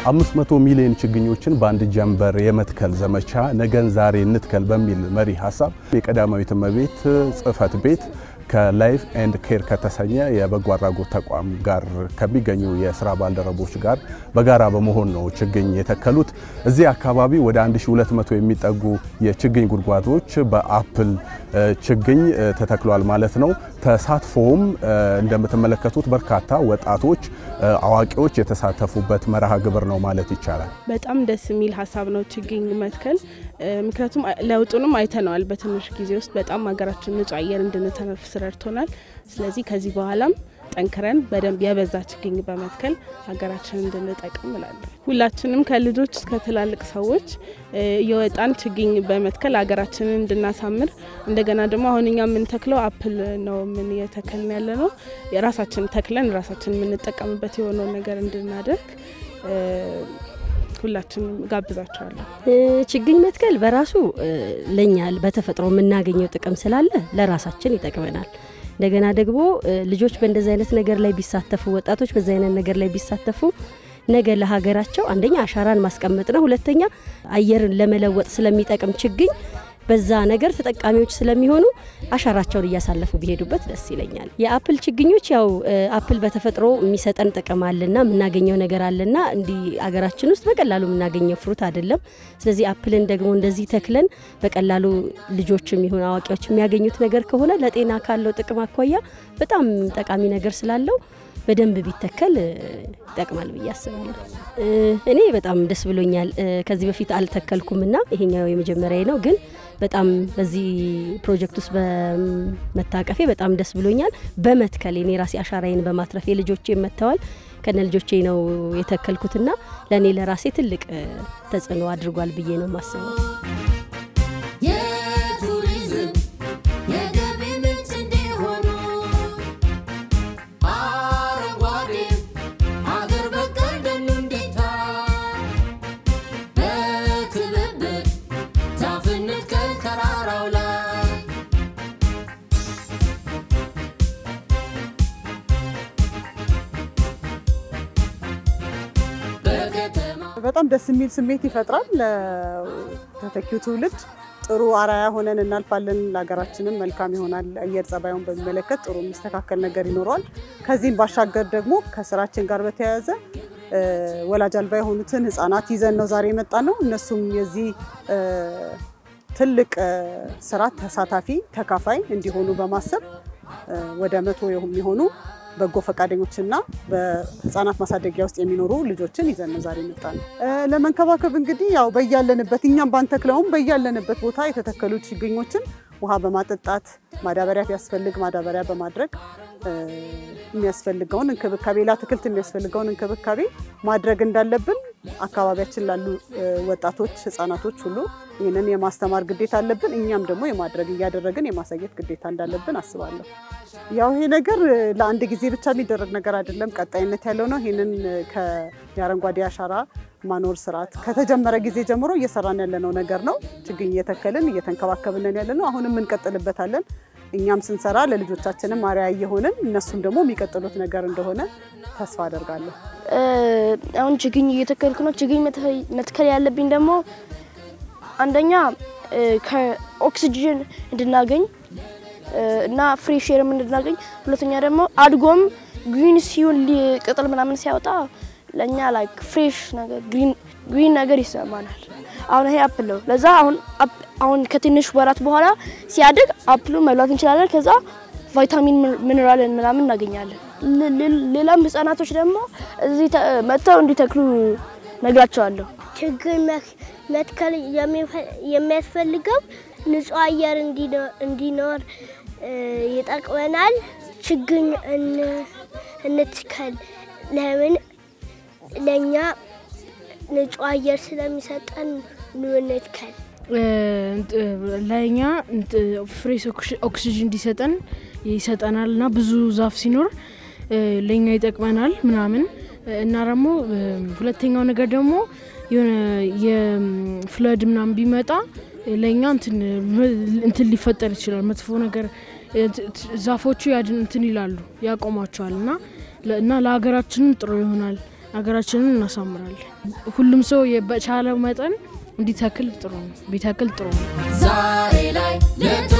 500 ሚሊዮን ችግኞችን በአንድ ጀንበር የመትከል ዘመቻ ነገን ዛሬ እንትከል በሚል መሪ ሐሳብ የቀዳማዊት እመቤት ጽሕፈት ቤት ከላይፍ ኤንድ ኬር ከተሰኘ የበጎ አድራጎት ተቋም ጋር ከሚገኙ የሥራ ባልደረቦች ጋር በጋራ በመሆን ነው ችግኝ የተከሉት። እዚህ አካባቢ ወደ 1200 የሚጠጉ የችግኝ ጉድጓዶች በአፕል ችግኝ ተተክሏል ማለት ነው። ተሳትፎም እንደምትመለከቱት በርካታ ወጣቶች አዋቂዎች የተሳተፉበት መርሃ ግብር ነው ማለት ይቻላል። በጣም ደስ የሚል ሐሳብ ነው ችግኝ መትከል። ምክንያቱም ለውጡንም አይተናል በትንሽ ጊዜ ውስጥ በጣም ሀገራችን ንጹህ አየር እንድንተነፍስ ረድቶናል። ስለዚህ ከዚህ በኋላም ጠንክረን በደንብ የበዛ ችግኝ በመትከል ሀገራችንን እንድንጠቅም እላለሁ። ሁላችንም ከልጆች እስከ ትላልቅ ሰዎች የወጣን ችግኝ በመትከል ሀገራችንን እንድናሳምር እንደገና ደግሞ አሁንኛ ምን ተክለው አፕል ነው ምን የተከልን ያለነው የራሳችን ተክለን ራሳችን የምንጠቀምበት የሆነው ነገር እንድናደርግ ሁላችንም ጋብዛቸዋለሁ። ችግኝ መትከል በራሱ ለኛ በተፈጥሮ የምናገኘው ጥቅም ስላለ ለራሳችን ይጠቅመናል። እንደገና ደግሞ ልጆች በእንደዚህ አይነት ነገር ላይ ቢሳተፉ ወጣቶች በዛ አይነት ነገር ላይ ቢሳተፉ ነገ ለሀገራቸው አንደኛ አሻራን ማስቀመጥ ነው፣ ሁለተኛ አየርን ለመለወጥ ስለሚጠቅም ችግኝ በዛ ነገር ተጠቃሚዎች ስለሚሆኑ አሻራቸውን እያሳለፉ ቢሄዱበት ደስ ይለኛል። የአፕል ችግኞች ያው አፕል በተፈጥሮ የሚሰጠን ጥቅም አለና የምናገኘው ነገር አለና እንዲ አገራችን ውስጥ በቀላሉ የምናገኘው ፍሩት አይደለም። ስለዚህ አፕልን ደግሞ እንደዚህ ተክለን በቀላሉ ልጆችም ይሁን አዋቂዎች የሚያገኙት ነገር ከሆነ ለጤና ካለው ጥቅም አኳያ በጣም ጠቃሚ ነገር ስላለው በደንብ ቢተከል ይጠቅማል ብዬ አስባለሁ። እኔ በጣም ደስ ብሎኛል። ከዚህ በፊት አልተከልኩምና ይሄኛው የመጀመሪያዬ ነው፣ ግን በጣም በዚህ ፕሮጀክት ውስጥ በመታቀፌ በጣም ደስ ብሎኛል። በመትከል እኔ ራሴ አሻራዬን በማትረፍ የልጆቼ መተዋል ከነ ልጆቼ ነው የተከልኩትና ለኔ ለራሴ ትልቅ ተጽዕኖ አድርጓል ብዬ ነው ማስበው። በጣም ደስ የሚል ስሜት ይፈጥራል። ለተተኪው ትውልድ ጥሩ አራያ ሆነን እናልፋለን። ለሀገራችንም መልካም ይሆናል። አየር ጸባዩን በሚመለከት ጥሩ የሚስተካከል ነገር ይኖራል። ከዚህም ባሻገር ደግሞ ከስራችን ጋር በተያያዘ ወላጅ አልባ የሆኑትን ህፃናት ይዘን ነው ዛሬ የመጣነው። እነሱም የዚህ ትልቅ ስራ ተሳታፊ ተካፋይ እንዲሆኑ በማሰብ ወደ 100 የሚሆኑ በጎ ፈቃደኞችና በህፃናት ማሳደጊያ ውስጥ የሚኖሩ ልጆችን ይዘን ነው ዛሬ የመጣነው። ለመንከባከብ እንግዲህ ያው በያለንበት እኛም ባንተክለውም በያለንበት ቦታ የተተከሉ ችግኞችን ውሃ በማጠጣት ማዳበሪያ ያስፈልግ ማዳበሪያ በማድረግ የሚያስፈልገውን እንክብካቤ ለአትክልት የሚያስፈልገውን እንክብካቤ ማድረግ እንዳለብን አካባቢያችን ላሉ ወጣቶች ህፃናቶች ሁሉ ይሄንን የማስተማር ግዴታ አለብን። እኛም ደግሞ የማድረግ ያደረግን የማሳየት ግዴታ እንዳለብን አስባለሁ። ያው ይሄ ነገር ለአንድ ጊዜ ብቻ የሚደረግ ነገር አይደለም፣ ቀጣይነት ያለው ነው። ይሄንን ከአረንጓዴ አሻራ ማኖር ስርዓት ከተጀመረ ጊዜ ጀምሮ እየሰራን ያለነው ነገር ነው። ችግኝ እየተከልን እየተንከባከብን ያለነው አሁንም እንቀጥልበታለን። እኛም ስንሰራ ለልጆቻችንም አርአያ እየሆንን እነሱም ደግሞ የሚቀጥሉት ነገር እንደሆነ ተስፋ አደርጋለሁ። አሁን ችግኝ እየተከልኩ ነው። ችግኝ መትከል ያለብኝ ደግሞ አንደኛ ከኦክሲጅን እንድናገኝ እና ፍሬሽ ኤር እንድናገኝ፣ ሁለተኛ ደግሞ አድጎም ግሪን ሲሆን ቅጠል ምናምን ሲያወጣ ለኛ ላይክ ፍሬሽ ነገር ግሪን ነገር ይሰማናል። አሁን ይሄ አፕል ነው። ለዛ አሁን ከትንሽ ወራት በኋላ ሲያድግ አፕሉ መብላት እንችላለን። ከዛ ቫይታሚን ሚነራል ምናምን እናገኛለን። ሌላም ህፃናቶች ደግሞ እዚህ መጥተው እንዲተክሉ ነግራቸዋለሁ። ችግኝ መትከል የሚያስፈልገው ንጹህ አየር እንዲኖር ይጠቅመናል። ችግኝ እንትከል ለምን ለኛ ንጹህ አየር ስለሚሰጠን እንትከል። ለኛ ፍሬሽ ኦክሲጅን እንዲሰጠን ይሰጠናልና ብዙ ዛፍ ሲኖር ለኛ ይጠቅመናል ምናምን እና ደግሞ ሁለተኛው ነገር ደግሞ የፍለድ ምናምን ቢመጣ ለኛ እንትን ሊፈጠር ይችላል። መጥፎ ነገር ዛፎቹ እንትን ይላሉ ያቆማቸዋልና እና ለሀገራችን ጥሩ ይሆናል ሀገራችንን እናሳምራለን። ሁሉም ሰው በቻለው መጠን እንዲተክል ጥሩ ነው ቢተክል ጥሩ ነው። ዛሬ ላይ